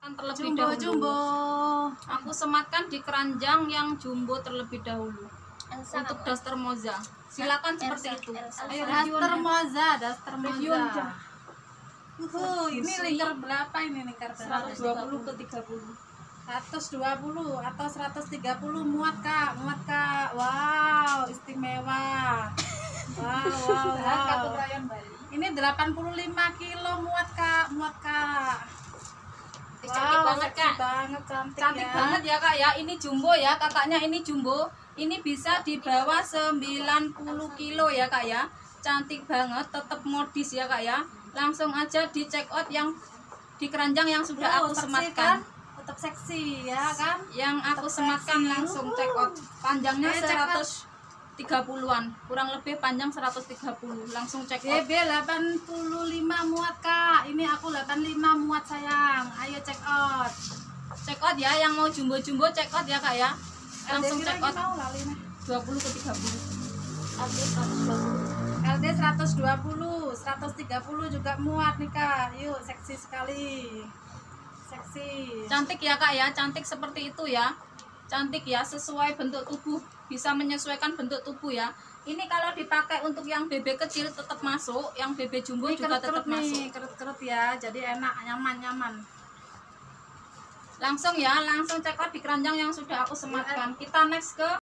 Terlebih Jumbo, dahulu. jumbo. Aku sematkan di keranjang yang jumbo terlebih dahulu. Untuk daster moza. Silakan seperti itu. Ayo Daster moza, daster Review moza. aja. Ini lingkar berapa ini lingkar 120 ke 30. 120 atau 130 muat kak, muat kak. Wow, istimewa. Wow. Ini 85 kilo muat kak, muat kak. Cantik banget kak. Cantik ya. Banget ya kak ya. Ini jumbo ya, kakaknya ini jumbo. Ini bisa dibawa 90 kilo ya kak ya. Cantik banget, tetap modis ya kak ya. Langsung aja di check out yang di keranjang yang sudah aku sematkan. Tetap seksi ya kan? Yang aku sematkan langsung check out. Panjangnya 130-an, kurang lebih panjang 130. Langsung check out. BB 85 muat kak. Ini aku 85 muat sayang. Ayo check out. Check out ya, yang mau jumbo-jumbo check out ya kak ya. Langsung check out. 20 ke 30. LD 120, 130 juga muat nih kak. Yuk, seksi sekali. Seksi. Cantik ya kak ya, cantik seperti itu ya. Cantik ya, sesuai bentuk tubuh, bisa menyesuaikan bentuk tubuh ya. Ini kalau dipakai untuk yang BB kecil tetap masuk, yang BB jumbo Ini juga tetap masuk. Kerut-kerut ya, jadi enak, nyaman. Langsung ya, langsung check out di keranjang yang sudah aku sematkan. Kita next ke